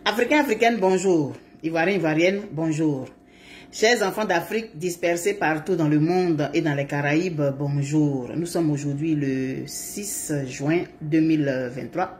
Africains, Africaines, bonjour. Ivoiriens, Ivoiriennes, bonjour. Chers enfants d'Afrique dispersés partout dans le monde et dans les Caraïbes, bonjour. Nous sommes aujourd'hui le 6 juin 2023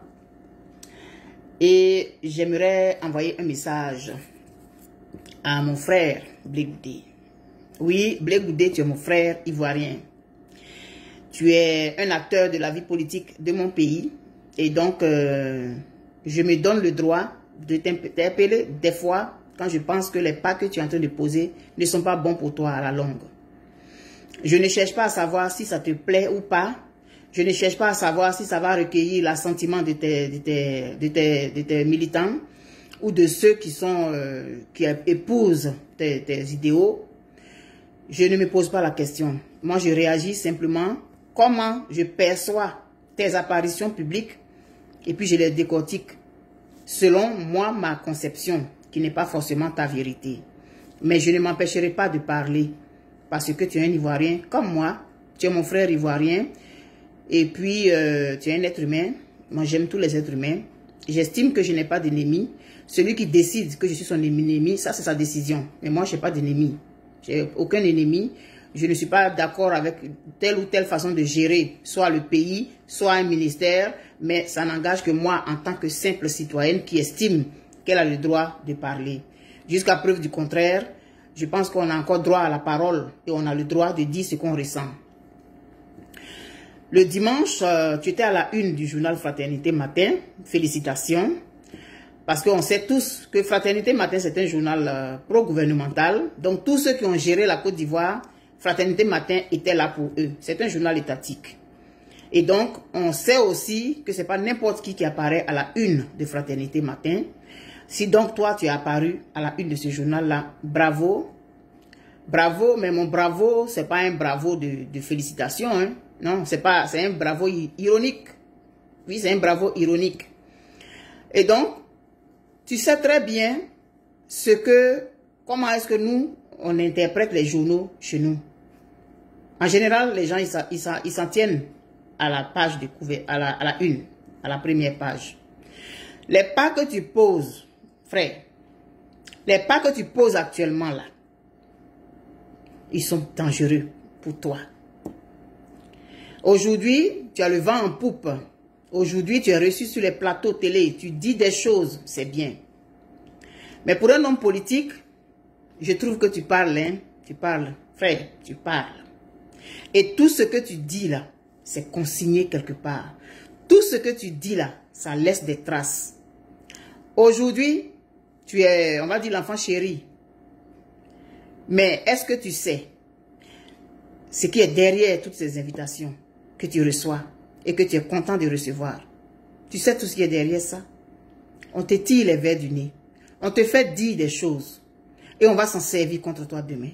et j'aimerais envoyer un message à mon frère Blé Goudé. Oui, Blé Goudé, tu es mon frère ivoirien. Tu es un acteur de la vie politique de mon pays et donc je me donne le droit de t'interpeller des fois quand je pense que les pas que tu es en train de poser ne sont pas bons pour toi à la longue. Je ne cherche pas à savoir si ça te plaît ou pas. Je ne cherche pas à savoir si ça va recueillir l'assentiment de tes militants ou de ceux qui épousent tes idéaux. Je ne me pose pas la question. Moi, je réagis simplement comment je perçois tes apparitions publiques et puis je les décortique selon moi, ma conception, qui n'est pas forcément ta vérité. Mais je ne m'empêcherai pas de parler parce que tu es un Ivoirien comme moi, tu es mon frère ivoirien et puis tu es un être humain. Moi, j'aime tous les êtres humains. J'estime que je n'ai pas d'ennemi. Celui qui décide que je suis son ennemi, ça c'est sa décision. Mais moi, je n'ai pas d'ennemi. Je n'ai aucun ennemi. Je ne suis pas d'accord avec telle ou telle façon de gérer, soit le pays, soit un ministère, mais ça n'engage que moi en tant que simple citoyenne qui estime qu'elle a le droit de parler. Jusqu'à preuve du contraire, je pense qu'on a encore droit à la parole et on a le droit de dire ce qu'on ressent. Le dimanche, tu étais à la une du journal Fraternité Matin. Félicitations. Parce qu'on sait tous que Fraternité Matin, c'est un journal pro-gouvernemental. Donc, tous ceux qui ont géré la Côte d'Ivoire, Fraternité Matin était là pour eux. C'est un journal étatique. Et donc, on sait aussi que ce n'est pas n'importe qui apparaît à la une de Fraternité Matin. Si donc toi, tu es apparu à la une de ce journal-là, bravo. Bravo, mais mon bravo, ce n'est pas un bravo de félicitations. Hein. Non, c'est un bravo ironique. Oui, c'est un bravo ironique. Et donc, tu sais très bien comment est-ce que nous, on interprète les journaux chez nous. En général, les gens, ils s'en tiennent à la page de couverture, à la une, à la première page. Les pas que tu poses, frère, les pas que tu poses actuellement là, ils sont dangereux pour toi. Aujourd'hui, tu as le vent en poupe. Aujourd'hui, tu es reçu sur les plateaux télé. Tu dis des choses, c'est bien. Mais pour un homme politique, je trouve que tu parles, hein. Tu parles, frère, tu parles. Et tout ce que tu dis là, c'est consigné quelque part. Tout ce que tu dis là, ça laisse des traces. Aujourd'hui, tu es, on va dire, l'enfant chéri. Mais est-ce que tu sais ce qui est derrière toutes ces invitations que tu reçois et que tu es content de recevoir? Tu sais tout ce qui est derrière ça? On te tire les verres du nez. On te fait dire des choses. Et on va s'en servir contre toi demain.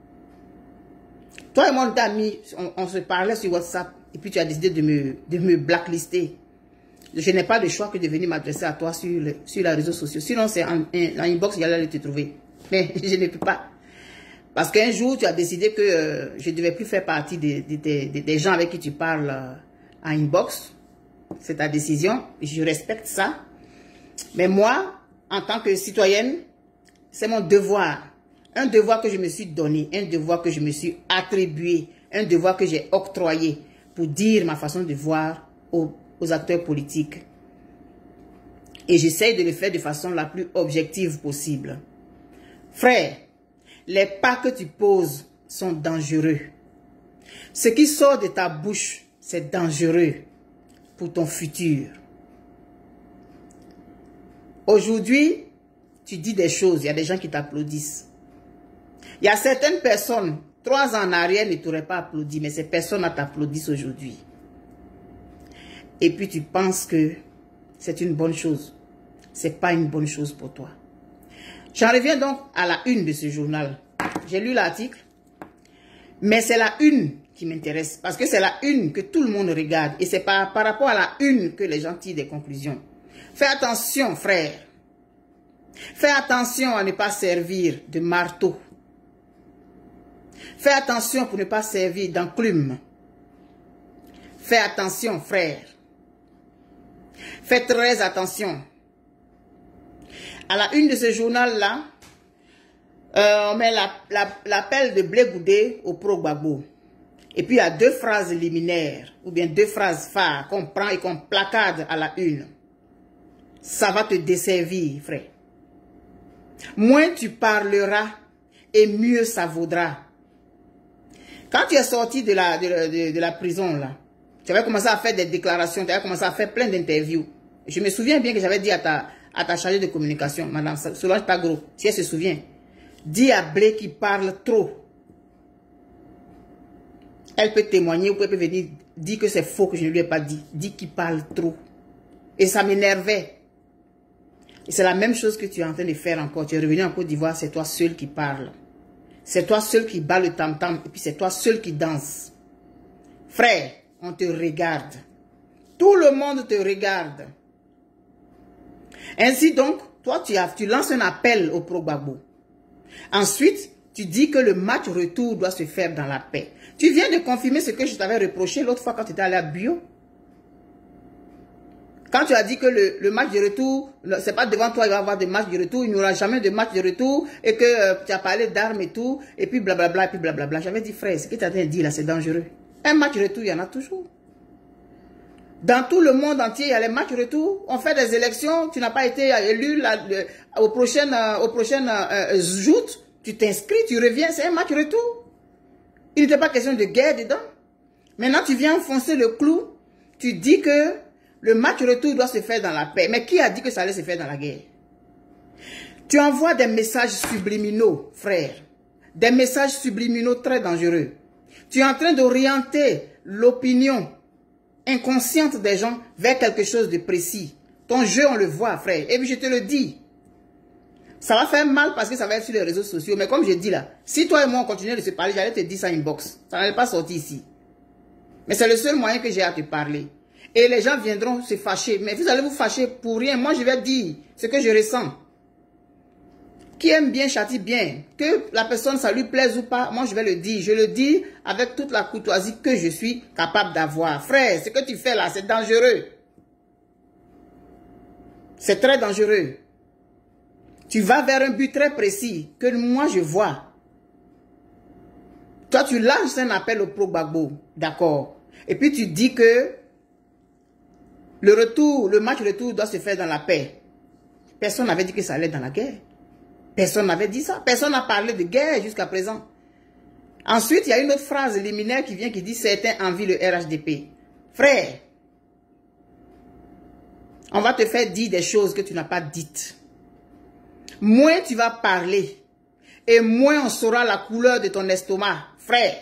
Toi et moi, on se parlait sur WhatsApp. Et puis tu as décidé de me blacklister. Je n'ai pas le choix que de venir m'adresser à toi sur les réseaux sociaux. Sinon, c'est en inbox, il y allait te trouver. Mais je ne peux pas. Parce qu'un jour, tu as décidé que je ne devais plus faire partie des gens avec qui tu parles en inbox. C'est ta décision. Je respecte ça. Mais moi, en tant que citoyenne, c'est mon devoir. Un devoir que je me suis donné, un devoir que je me suis attribué, un devoir que j'ai octroyé pour dire ma façon de voir aux acteurs politiques. Et j'essaye de le faire de façon la plus objective possible. Frère, les pas que tu poses sont dangereux. Ce qui sort de ta bouche, c'est dangereux pour ton futur. Aujourd'hui, tu dis des choses, il y a des gens qui t'applaudissent. Il y a certaines personnes, 3 ans en arrière, ne t'auraient pas applaudi, mais ces personnes t'applaudissent aujourd'hui. Et puis tu penses que c'est une bonne chose. Ce n'est pas une bonne chose pour toi. J'en reviens donc à la une de ce journal. J'ai lu l'article, mais c'est la une qui m'intéresse. Parce que c'est la une que tout le monde regarde. Et c'est par rapport à la une que les gens tirent des conclusions. Fais attention, frère. Fais attention à ne pas servir de marteau. Fais attention pour ne pas servir d'enclume. Fais attention, frère. Fais très attention. À la une de ce journal-là, on met l'appel de Blé Goudé au pro-Gbagbo. Et puis il y a 2 phrases liminaires, ou bien 2 phrases phares qu'on prend et qu'on placade à la une. Ça va te desservir, frère. Moins tu parleras et mieux ça vaudra. Quand tu es sorti de la prison, là, tu avais commencé à faire des déclarations, tu avais commencé à faire plein d'interviews. Je me souviens bien que j'avais dit à ta chargée de communication, Madame Solange Pagro, si elle se souvient, dis à Blé qui parle trop. Elle peut témoigner ou peut venir dire que c'est faux que je ne lui ai pas dit. Dis qu'il parle trop. Et ça m'énervait. Et c'est la même chose que tu es en train de faire encore. Tu es revenu en Côte d'Ivoire, c'est toi seul qui parle. C'est toi seul qui bat le tam-tam et puis c'est toi seul qui danse. Frère, on te regarde. Tout le monde te regarde. Ainsi donc, toi tu lances un appel au pro-Gbagbo. Ensuite, tu dis que le match retour doit se faire dans la paix. Tu viens de confirmer ce que je t'avais reproché l'autre fois quand tu étais allé à Bio. Quand tu as dit que le match de retour, c'est pas devant toi, il va y avoir des matchs de retour, il n'y aura jamais de match de retour, et que tu as parlé d'armes et tout, et puis blablabla, et puis blablabla. J'avais dit, frère, ce que tu as dit là, c'est dangereux. Un match de retour, il y en a toujours. Dans tout le monde entier, il y a les matchs retour. On fait des élections, tu n'as pas été élu aux prochaines joutes, tu t'inscris, tu reviens, c'est un match retour. Il n'était pas question de guerre dedans. Maintenant, tu viens enfoncer le clou, tu dis que le match retour doit se faire dans la paix. Mais qui a dit que ça allait se faire dans la guerre? Tu envoies des messages subliminaux, frère. Des messages subliminaux très dangereux. Tu es en train d'orienter l'opinion inconsciente des gens vers quelque chose de précis. Ton jeu, on le voit, frère. Et puis je te le dis. Ça va faire mal parce que ça va être sur les réseaux sociaux. Mais comme je dis là, si toi et moi on continue de se parler, j'allais te dire ça inbox. Ça n'allait pas sortir ici. Mais c'est le seul moyen que j'ai à te parler. Et les gens viendront se fâcher. Mais vous allez vous fâcher pour rien. Moi, je vais dire ce que je ressens. Qui aime bien, châtie bien. Que la personne, ça lui plaise ou pas, moi, je vais le dire. Je le dis avec toute la courtoisie que je suis capable d'avoir. Frère, ce que tu fais là, c'est dangereux. C'est très dangereux. Tu vas vers un but très précis que moi, je vois. Toi, tu lances un appel au pro-Gbagbo. D'accord. Et puis, tu dis que le match retour doit se faire dans la paix. Personne n'avait dit que ça allait dans la guerre. Personne n'avait dit ça. Personne n'a parlé de guerre jusqu'à présent. Ensuite, il y a une autre phrase liminaire qui vient qui dit « Certains envient le RHDP ». Frère, on va te faire dire des choses que tu n'as pas dites. Moins tu vas parler et moins on saura la couleur de ton estomac. Frère,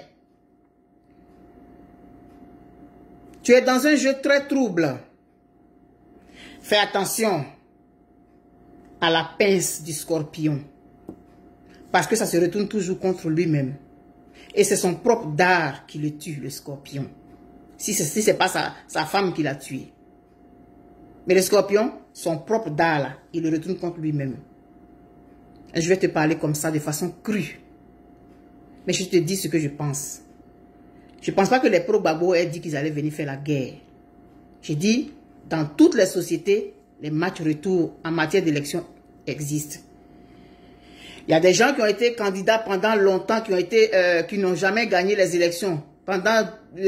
tu es dans un jeu très trouble. Fais attention à la pince du scorpion. Parce que ça se retourne toujours contre lui-même. Et c'est son propre dard qui le tue, le scorpion. Si ce n'est pas sa femme qui l'a tué. Mais le scorpion, son propre dard là, il le retourne contre lui-même. Et je vais te parler comme ça de façon crue. Mais je te dis ce que je pense. Je ne pense pas que les pro-Gbagbo aient dit qu'ils allaient venir faire la guerre. J'ai dit, dans toutes les sociétés, les matchs retour en matière d'élection existent. Il y a des gens qui ont été candidats pendant longtemps, qui n'ont jamais gagné les élections. Pendant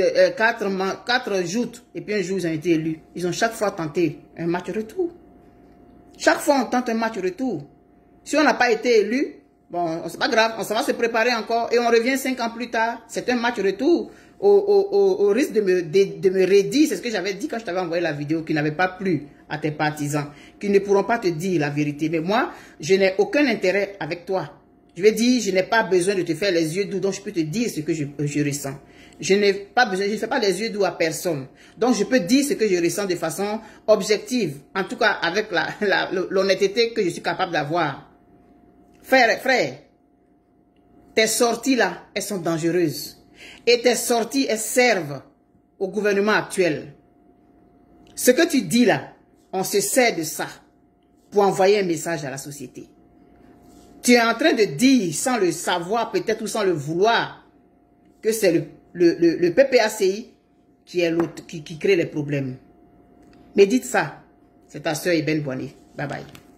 4 joutes, et puis un jour, ils ont été élus. Ils ont chaque fois tenté un match retour. Chaque fois, on tente un match retour. Si on n'a pas été élu, bon, c'est pas grave, on va se préparer encore et on revient 5 ans plus tard. C'est un match retour au risque de me redire. C'est ce que j'avais dit quand je t'avais envoyé la vidéo qui n'avait pas plu à tes partisans, qui ne pourront pas te dire la vérité. Mais moi, je n'ai aucun intérêt avec toi. Je vais dire, je n'ai pas besoin de te faire les yeux doux, donc je peux te dire ce que je ressens. Je n'ai pas besoin, je ne fais pas les yeux doux à personne. Donc je peux dire ce que je ressens de façon objective. En tout cas, avec l'honnêteté que je suis capable d'avoir. Frère, tes sorties là, elles sont dangereuses. Et tes sorties, elles servent au gouvernement actuel. Ce que tu dis là, on se sert de ça pour envoyer un message à la société. Tu es en train de dire, sans le savoir peut-être ou sans le vouloir, que c'est le PPACI qui crée les problèmes. Mais dites ça. C'est ta soeur Eben Boigny. Bye bye.